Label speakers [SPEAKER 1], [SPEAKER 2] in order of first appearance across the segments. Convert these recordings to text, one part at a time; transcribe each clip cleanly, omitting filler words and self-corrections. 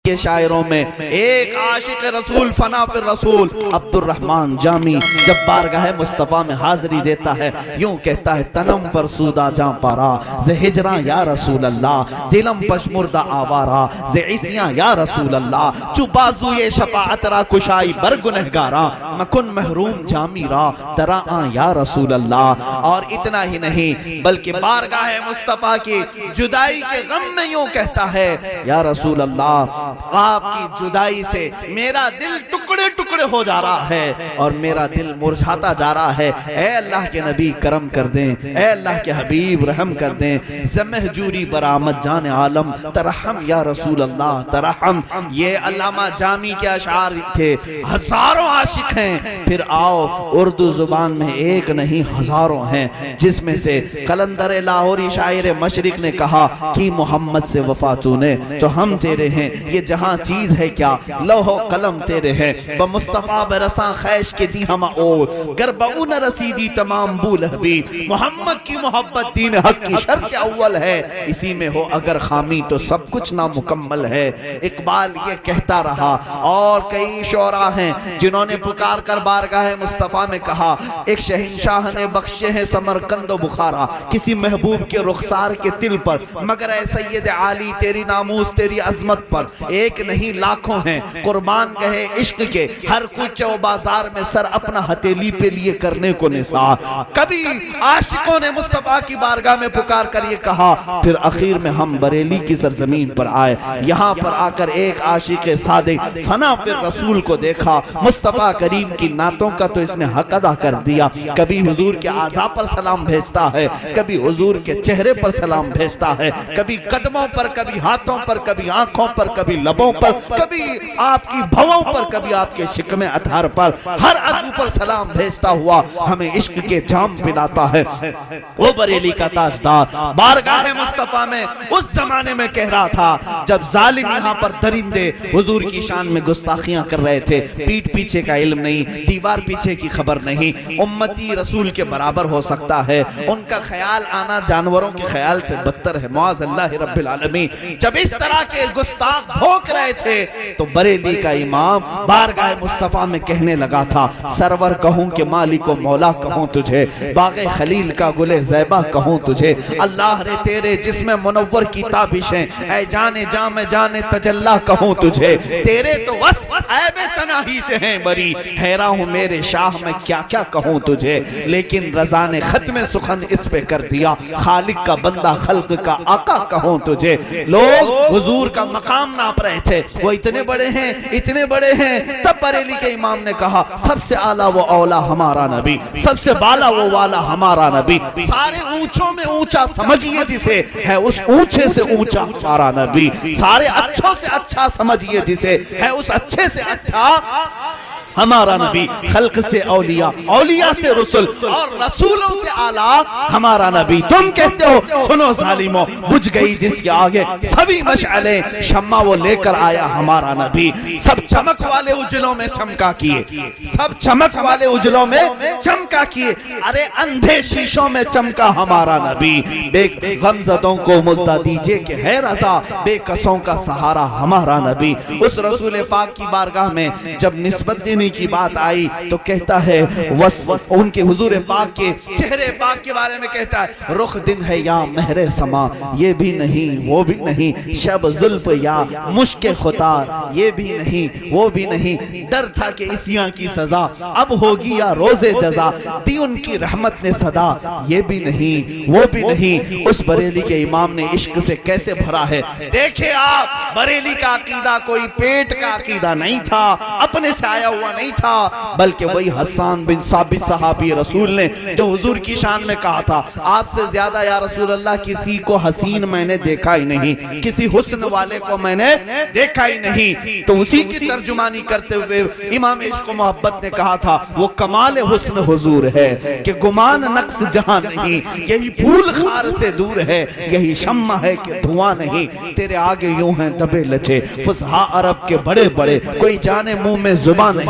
[SPEAKER 1] उनके शायरों में एक आशिक रसूल फना फिर रसूल अब्दुर्रहमान जामी जब बारगाह मुस्तफ़ा में हाजिरी देता है, यूं कहता है तनम फरसूदा जां पारा जे हिजरा या रसूल अल्लाह, दिलम पशमुर्दा आवारा जे इसियां या रसूल अल्लाह, चु बाजू ये शफाअत रा कुशाई बर गुनहगारा, मकुन महरूम जामीरा दरा आ या रसूल अल्लाह। और इतना ही नहीं बल्कि बारगाह मुस्तफ़ा की जुदाई के गम में यूं कहता है, या रसूल अल्लाह आपकी जुदाई से मेरा दिल टुकड़े टुकड़े हो जा रहा है और मेरा दिल मुरझाता जा रहा है। ऐ अल्लाह के नबी करम कर दें, ऐ अल्लाह के हबीब रहम कर दें, ज़महजूरी बरामद जान आलम तरहम या रसूल अल्लाह तरहम। ये अल्लामा जामी के अशार थे, हजारों आशिक हैं, फिर आओ उर्दू जुबान में एक नहीं हजारों हैं, जिसमें से कलंदर लाहौरी शायर मशरिक ने कहा कि मोहम्मद से वफा तूने तो हम तेरे हैं, ये जहां चीज है क्या लौहो कलम तेरे हैं, ब मुस्तफा बरसा खैश के दी हम ओ गरबऊ न रसीदी तमाम बूल हबी। मोहम्मद की मोहब्बत दीन हक की शर्त अव्वल है, इसी में हो अगर खामी तो सब कुछ नामुकम्मल है। इकबाल ये कहता रहा और कई शोरा हैं जिन्होंने पुकार कर बारगाह मुस्तफा में कहा, एक शहंशाह ने बख्शे हैं समरकंद बुखारा किसी महबूब के रुखसार के तिल पर, मगर ऐ सैयद आली तेरी नामूस तेरी अजमत पर एक नहीं लाखों हैं, कुर्बान गए इश्क के हर कुछ बाजार में सर अपना हथेली पे लिए करने को निसार। कभी आशिकों ने मुस्तफा की बारगाह में पुकार कर ये कहा, फिर आखिर में हम बरेली की सरजमीन पर आए, यहाँ पर आकर एक आशिक सादिक फना फिर रसूल को देखा। मुस्तफा करीम की नातों का तो इसने हक अदा कर दिया, कभी हुजूर के आज़ा पर सलाम भेजता है, कभी हुजूर के चेहरे पर सलाम भेजता है, कभी कदमों पर, कभी हाथों पर, कभी आंखों पर, कभी लबों पर, कभी आपकी भवों पर, कभी आपके शिकमे अतहर पर, हर अज़ू पर सलाम भेजता हुआ हमें इश्क के जाम पिलाता है। वो बरेली का ताजदार बारगाह मुस्तफा में उस जमाने में कह रहा था जब जालिम यहाँ पर दरिंदे हुजूर की शान में गुस्ताखियां कर रहे थे, पीठ पीछे का इल्म नहीं, दीवार पीछे की खबर नहीं, उम्मती रसूल के बराबर हो सकता है, उनका ख्याल आना जानवरों के ख्याल से बदतर है, मुआज़ अल्लाह रब्बिल आलमीन। जब इस तरह के गुस्ताख भोंक रहे थे तो बरेली का इमाम बारगाह मुस्तफा में कहने लगा था, सरवर कहूं कि मालिक व मौला कहूं तुझे, बाग़े खलील का गुले ज़ैबा कहूं तुझे, अल्लाह रे तेरे जिस्म मुनव्वर की ताबिशें, ऐ जाने जाम जाने तजल्ला कहूं तुझे, तेरे तो वस्फ़ ऐबे तनाही से हैं बरी, हैरान हूं मेरे शाह में क्या क्या कहूं तुझे। लेकिन रज़ा ने खत्म सुखन इस पे कर दिया, खालिक का बंदा खल्क का आका कहूं तुझे। लोग हुजूर का मकाम नाप रहे थे, वो इतने बड़े हैं, इतने बड़े हैं। तब बरेली के इमाम ने कहा, सबसे आला वो औला हमारा नबी, सबसे बाला वो वाला हमारा नबी, सारे ऊंचों में ऊंचा समझिए जिसे, है उस ऊंचे से ऊंचा हमारा नबी, सारे अच्छों से अच्छा समझिए जिसे, है उस अच्छे से अच्छा हमारा नबी, खल्क से औलिया, औलिया से रसूल और रसूलों से आला हमारा नबी। तुम कहते हो सुनो जालिमों, बुझ गई जिसके आगे सभी मशअले, शम्मा वो लेकर आया हमारा नबी, सब चमक वाले उजलों में चमका किए, सब चमक वाले उजलों में चमका किए, अरे अंधे शीशों में चमका हमारा नबी। गमज़दों को मुज़्दा दीजिए कि है रज़ा, बेकसों का सहारा हमारा नबी। उस रसूल पाक की बारगाह में जब निस्बत की बात आई तो कहता है वस्फ उनके हुजूर पाक के चेहरे पाक के बारे में कहता है, रुख दिन है या महरे समा, ये भी नहीं वो भी नहीं, शब जुल्फ या मुश्के खुता, ये भी नहीं वो भी नहीं, डर था कि इसियां की सजा अब होगी या रोजे जजा, दी उनकी रहमत ने सदा, ये भी नहीं वो भी नहीं। उस बरेली के इमाम ने इश्क से कैसे भरा है, देखे आप, बरेली का अकीदा कोई पेट का अकीदा नहीं था, अपने से आया हुआ नहीं था, बल्कि वही हसन बिन साबित सहाबी रसूल ने जो हुजूर की शान में कहा था, आपसे ज्यादा या रसूल अल्लाह किसी को हसीन मैंने देखा ही नहीं, किसी हुस्न वाले को मैंने देखा ही नहीं। तो उसी की तर्जुमानी करते हुए इमाम इश्क मोहब्बत ने कहा था, वो कमाल हुस्न हुजूर है कि गुमान नक्स जहां नहीं, यही फूल खार से दूर है, यही शम्मा है कि धुआं नहीं, तेरे आगे यूं हैं दबे लचे फुसहा अरब के बड़े बड़े, कोई जाने मुंह में जुबान नहीं,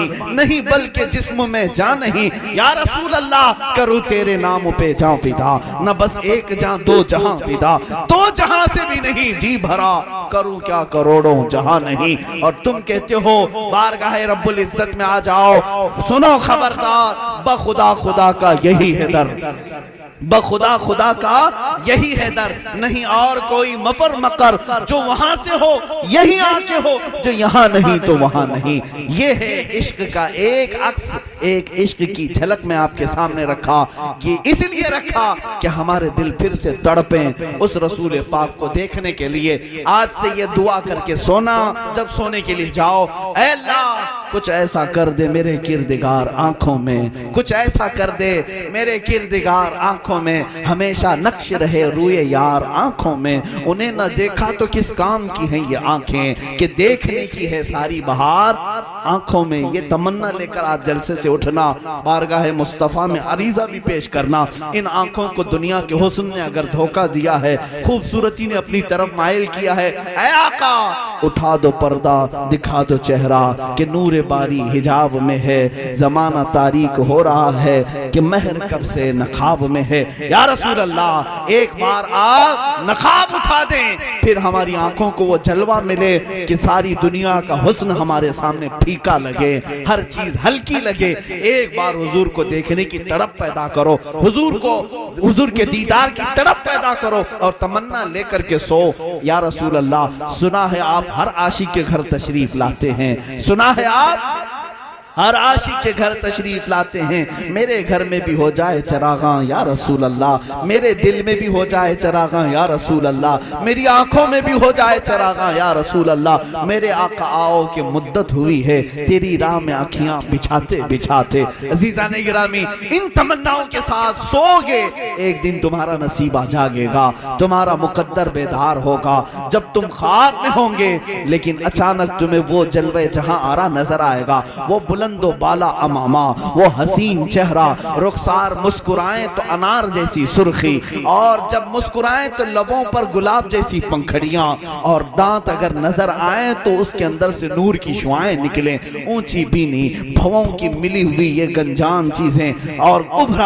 [SPEAKER 1] नहीं, नहीं बल्कि जिस्म में जान नहीं। या रसूल अल्लाह करूँ तेरे नाम पे जान फिदा, न बस एक जान दो जहां फिदा, दो जहां से भी नहीं जी भरा, करूँ क्या करोड़ों जहां नहीं। और तुम कहते हो बारगाह रब्बुल इज्जत में आ जाओ, सुनो खबरदार, बखुदा खुदा का यही है दर, बखुदा खुदा का यही है दर, नहीं और कोई मफर मकर, जो वहां से हो यही आके हो, जो यहाँ नहीं तो वहां नहीं। ये है इश्क का एक अक्स, एक इश्क की झलक में आपके सामने रखा। कि इसलिए रखा कि हमारे दिल फिर से तड़पें उस रसूल पाक को देखने के लिए। आज से ये दुआ करके सोना, जब सोने के लिए जाओ, ऐ अल्लाह कुछ ऐसा कर दे मेरे किरदिगार आंखों में, कुछ ऐसा कर दे मेरे किरदिगार आंखों में, हमेशा नक्श रहे रूए यार आंखों में। उन्हें न देखा तो किस काम की हैं ये आंखें, कि देखने की है सारी बहार आंखों में। ये तमन्ना लेकर आज जलसे से उठना, बारगाह मुस्तफ़ा में अरीज़ा भी पेश करना। इन आंखों को दुनिया के हुस्न ने अगर धोखा दिया है, खूबसूरती ने अपनी तरफ माइल किया है, ऐ आका उठा दो पर्दा, दिखा दो चेहरा, कि नूर बारी हिजाब में है, जमाना तारीक हो रहा है, कि महर कब से नखाब में है। या रसूल अल्लाह एक बार आप नखाब उठा दें, फिर हमारी आंखों को वो जलवा मिले कि सारी दुनिया का हुस्न हमारे सामने फीका लगे, हर चीज हल्की लगे। एक बार हुजूर को देखने की तड़प पैदा करो, हुजूर को, हुजूर के दीदार की तड़प पैदा करो और तमन्ना लेकर के सो। या रसूल अल्लाह सुना है आप हर आशिक के घर तशरीफ लाते हैं, सुना है आप हर आशिक के घर तशरीफ लाते हैं। मेरे घर में भी हो जाए चरागा या रसूल अल्लाह, मेरे दिल में भी हो जाए चरागा या रसूल अल्लाह, मेरी आंखों में भी हो जाए चरागा या रसूल अल्लाह। मेरे आका आओ कि मुद्दत हुई है तेरी राह में आँखियां बिछाते बिछाते। अजीज़ान गिरामी, इन तमन्नाओं के साथ सोगे, एक दिन तुम्हारा नसीब आ जागेगा, तुम्हारा मुकद्दर बेदार होगा। जब तुम ख्वाब में होंगे लेकिन अचानक तुम्हें वो जलवे जहां आरा नजर आएगा, वो बुलंदो बाला अमामा, वो हसीन चेहरा, रुखसार मुस्कुराएं तो अनार जैसी सुर्खी, और जब मुस्कुराएं तो लबों पर गुलाब जैसी पंखड़ियां, और दांत अगर नजर आए तो उसके अंदर से नूर की शुआएं निकलें। ऊंची बीनी, भवों की मिली हुई ये गंजान चीजें, और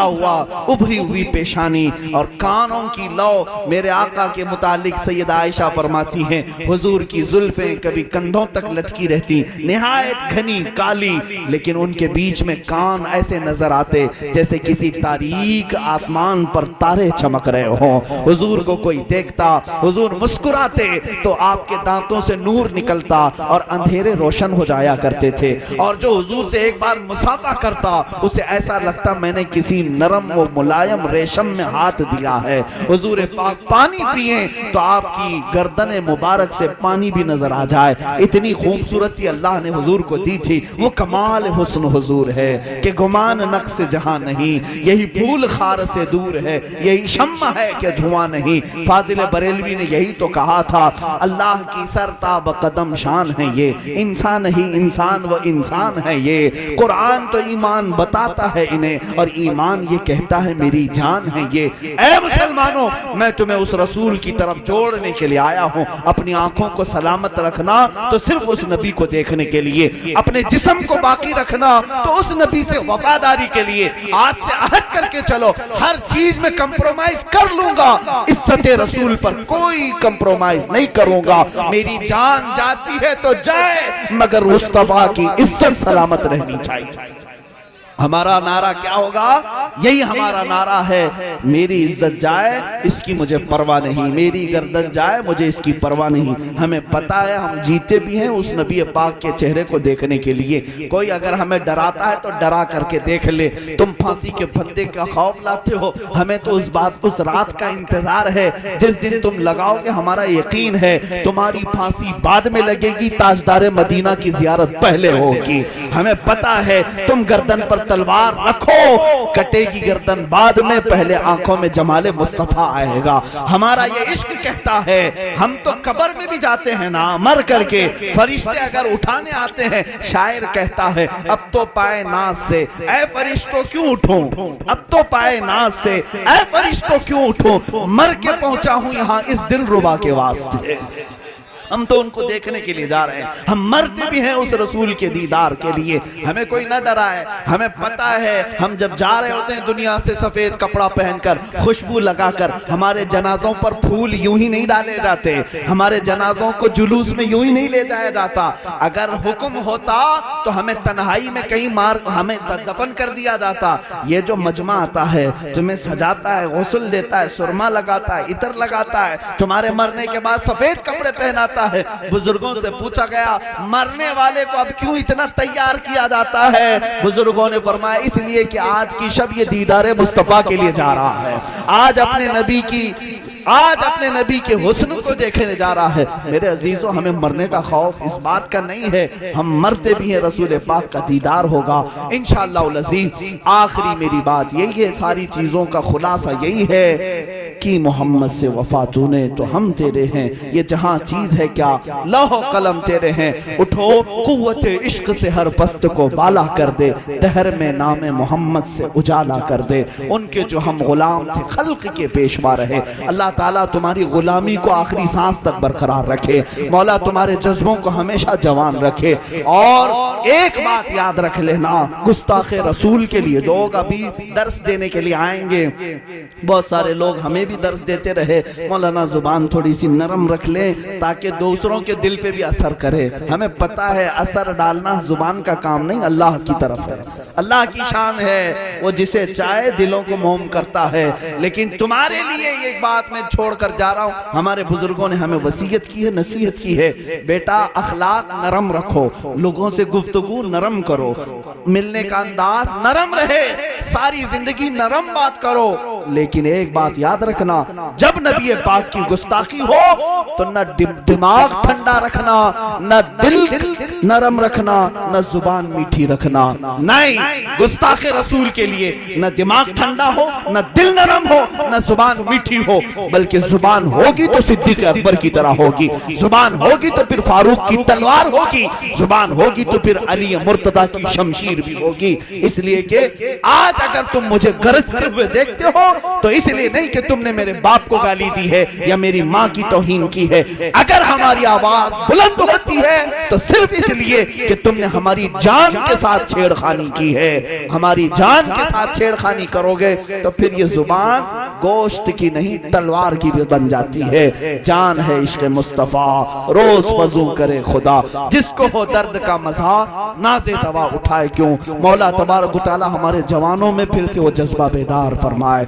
[SPEAKER 1] उभरी हुई पेशानी और कानों की लौ। मेरे आका के मुतालिक सैयदा आयशा फरमाती हैं, हुजूर की जुल्फें कभी कंधों तक लटकी रहती, निहायत घनी काली, लेकिन उनके बीच में कान ऐसे नजर आते जैसे किसी तारीक आसमान पर तारे चमक रहे हो। हुजूर को कोई देखता, हुजूर मुस्कुराते तो आपके दांतों से नूर निकलता और अंधेरे रोशन हो जाया करते थे। और जो हुजूर से एक बार मुसाफा करता, उसे ऐसा लगता मैंने किसी नरम व मुलायम रेशम में हाथ दिया है। हुजूर पाक पानी पिए तो आपकी गर्दन मुबारक से पानी भी नजर आ जाए। इतनी खूबसूरती अल्लाह ने हुजूर को दी थी। वो कमाल हुस्न हुजूर है कि गुमान नक्श जहां नहीं, यही फूल खार से दूर है, यही शम्मा है कि धुआं नहीं। फाजिल बरेलवी ने यही तो कहा था, अल्लाह की सरताब कदम शान है ये, इंसान ही इंसान व इंसान है ये। कुरान तो ईमान बताता है इन्हें और ईमान ये कहता है मेरी जान है ये। ऐ मुसलमानों, मैं तुम्हें उस रसूल की तरफ जोड़ने के लिए आया हूं। अपनी आंखों को सलामत रखना तो सिर्फ उस नबी को देखने के लिए, अपने जिस्म को बाकी रखना तो उस नबी से वफादारी के लिए। आज से अहद करके चलो, हर चीज में कंप्रोमाइज कर लूंगा, इज्जत रसूल पर कोई कंप्रोमाइज नहीं करूंगा। मेरी जान जाती है तो जाए, मगर मुस्तफा की इज्जत सलामत रहनी चाहिए। हमारा नारा क्या होगा? यही हमारा नारा है, मेरी इज्जत जाए इसकी मुझे परवाह नहीं, मेरी गर्दन जाए मुझे इसकी परवाह नहीं। हमें पता है हम जीते भी हैं उस नबी पाक के चेहरे को देखने के लिए। कोई अगर हमें डराता है तो डरा करके देख ले। तुम फांसी के फंदे का खौफ लाते हो, हमें तो उस रात का इंतजार है जिस दिन तुम लगाओगे। हमारा यकीन है तुम्हारी फांसी बाद में लगेगी, ताजदार मदीना की जियारत पहले होगी। हमें पता है तुम गर्दन पर तलवार रखो, कटेगी गर्दन बाद में, पहले आंखों में जमाले मुस्तफा आएगा। हमारा ये इश्क कहता है, हम तो कब्र में भी जाते हैं ना मर करके, फरिश्ते अगर उठाने आते हैं, शायर कहता है अब तो पाए नाज से ऐ फरिश्तों क्यों उठूं, अब तो पाए नाज से ऐ फरिश्तों क्यों उठूं, मर के पहुंचा हूं यहां इस दिलरुबा के वास्ते। हम तो उनको देखने के लिए जा रहे हैं, हम मरते भी हैं उस रसूल के दीदार के लिए। हमें कोई न डराए, हमें पता है हम जब जा रहे होते हैं दुनिया से सफेद कपड़ा पहनकर, खुशबू लगाकर, हमारे जनाजों पर फूल यूं ही नहीं डाले जाते, हमारे जनाजों को जुलूस में यूं ही नहीं ले जाया जाता। अगर हुक्म होता तो हमें तन्हाई में कहीं मार हमें दफन कर दिया जाता। ये जो मजमा आता है, तुम्हें सजाता है, गुस्ल देता है, सुरमा लगाता है, इतर लगाता है, तुम्हारे मरने के बाद सफेद कपड़े पहनाता है। बुजुर्गों से पूछा गया मरने वाले को अब क्यों इतना तैयार किया जाता है? बुजुर्गों ने फरमाया इसलिए कि आज की शब ये दीदारे मुस्तफा के लिए जा रहा है, आज अपने नबी के हुस्न को देखने जा रहा है। मेरे अजीजों, हमें मरने का खौफ इस बात का नहीं है, हम मरते भी हैं, रसूल पाक का दीदार होगा इंशाअल्लाह अज़ीज़। आखिरी मेरी बात यही है, सारी चीजों का खुलासा यही है कि मोहम्मद से वफा तूने तो हम तेरे हैं, ये जहां चीज है क्या लौह कलम तेरे हैं। उठो कुव्वत इश्क से हर पस्त को बाला कर दे, दहर में नाम मोहम्मद से उजाला कर दे। उनके जो हम गुलाम थे, खल्क के पेशवा रहे। अल्लाह ताला तुम्हारी गुलामी को आखिरी सांस तक बरकरार रखे, मौला तुम्हारे जज्बों को हमेशा जवान रखे। और एक बात याद रख लेना, गुस्ताखे रसूल के लिए लोग अभी दर्स देने के लिए आएंगे, बहुत सारे लोग हमें भी दर्स देते रहे, मौलाना जुबान थोड़ी सी नरम रख ले ताकि दूसरों के दिल पे भी असर करे। हमें पता है असर डालना जुबान का काम नहीं, अल्लाह की तरफ है, अल्लाह की शान है, वो जिसे चाहे दिलों को मोम करता है। लेकिन तुम्हारे लिए एक बात मैं छोड़कर जा रहा हूँ, हमारे बुजुर्गों ने हमें वसीयत की है, नसीहत की है, बेटा अखलाक नरम रखो, लोगों से गुफ्तगू नरम करो, मिलने का अंदाज नरम रहे, सारी जिंदगी नरम बात करो। लेकिन एक बात याद रखना, जब नबी पाक की गुस्ताखी हो तो न दिमाग ठंडा रखना, न दिल नरम रखना, न जुबान मीठी रखना। नहीं, गुस्ताखे रसूल के लिए न दिमाग ठंडा हो, न दिल नरम हो, न जुबान मीठी हो, बल्कि जुबान होगी तो सिद्दीक अकबर की तरह होगी, जुबान होगी तो फिर फारूक की तलवार होगी, जुबान होगी तो फिर अली मुर्तदा की शमशीर भी होगी। इसलिए कि आज अगर तुम मुझे गरजते हुए देखते हो तो इसलिए नहीं कि तुमने मेरे बाप को गाली दी है या मेरी माँ की तौहीन की है। अगर हमारी आवाज बुलंद होती है तो सिर्फ इसलिए कि तुमने हमारी जान के साथ छेड़खानी की है। हमारी जान के साथ छेड़खानी करोगे तो फिर ये जुबान गोश्त की नहीं तलवार की भी बन जाती है। जान है इश्क मुस्तफा, रोज वजू करे खुदा, जिसको हो दर्द का मजा नाज़े दवा उठाए क्यों। मौला तबारक व तआला हमारे जवानों में फिर से वो जज्बा बेदार फरमाए,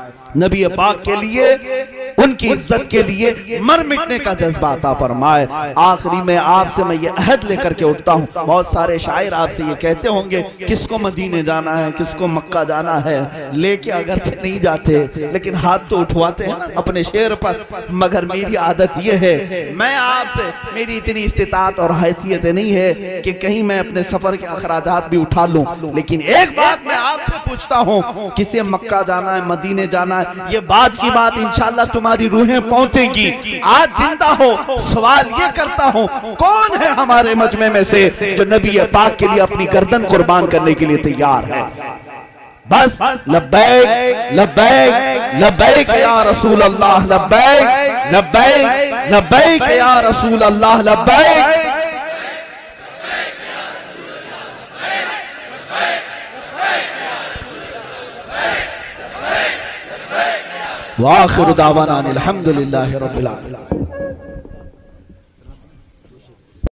[SPEAKER 1] नबी पाक के लिए, उनकी इज्जत के लिए मर मिटने का जज्बा अता फरमाए। आखिरी में आपसे मैं ये अहद लेकर के उठता हूँ, बहुत सारे शायर आपसे ये कहते होंगे किसको मदीने जाना है, किसको मक्का जाना है, लेके अगर नहीं जाते लेकिन हाथ तो उठवाते हैं ना अपने शेर पर। मगर मेरी आदत ये है, मैं आपसे, मेरी इतनी इस्तिताअत और हैसियत नहीं है कि कहीं मैं अपने सफर के अखराजात भी उठा लूं, लेकिन एक बात मैं आपसे पूछता हूँ, किसे मक्का जाना है, मदीने जाना है, ये बाद की बात इंशाअल्लाह तुम्हारी रूहें पहुंचेंगी। आज जिंदा हो, सवाल ये करता हूं, कौन है हमारे मजमे में से जो नबी पाक के लिए अपनी गर्दन कुर्बान करने के लिए तैयार है? बस लब्बैक लब्बैक लब्बैक या रसूल अल्लाह, लब्बैक लब्बैक लब्बैक या रसूल अल्लाह, लब्बैक। वाखिर दावाना अनिल हम्दुलिल्लाहि रब्बिल आलमीन।